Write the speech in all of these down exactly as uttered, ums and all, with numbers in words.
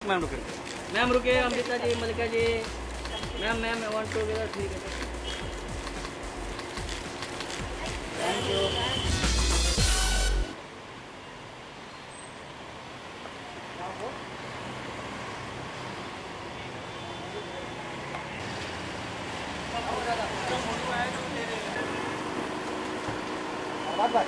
Ma'am रुके ma'am रुके Amrita ji, Malika ji, ma'am ma'am one together, ठीक है, थैंक यू। बात बात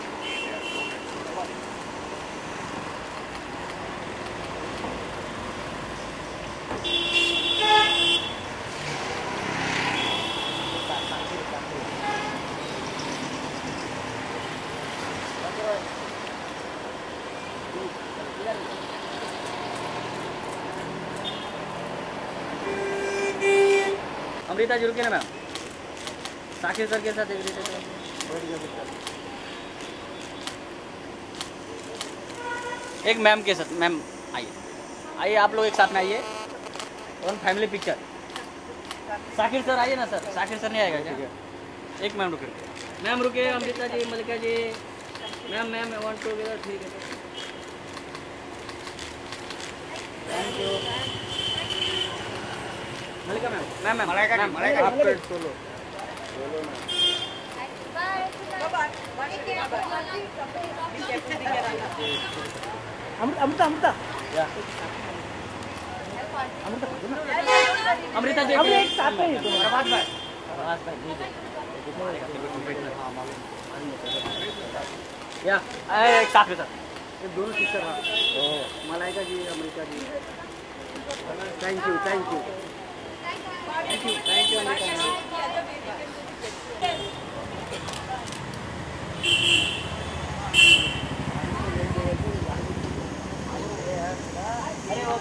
अमृता जी रुके ना मैम, साकिर सर के साथ एक एक मैम के साथ। मैम आइए आइए, आप लोग एक साथ में आइए, one family picture. Sakir sir आइए ना सर, साकिर सर नहीं आएगा क्या? एक मैम रुके मैम रुके Amrita ji, Malika ji, ma'am ma'am one together, ठीक है, thank you. Malika ma'am ma'am ma'am Malaika ma'am Malaika आप सोलो सोलो ना अमृता अमृता या अमृता अमृता जी अब एक साथ में प्रभात भाई प्रभात भाई जी या एक साथ में सर, ये दोनों सिस्टर हैं। Oh Malaika ji, Amrita ji, thank you thank you thank you thank you Amrita ji. अरे वो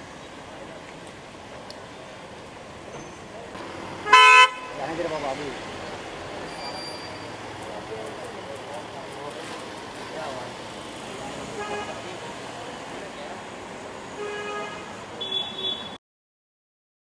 बाबू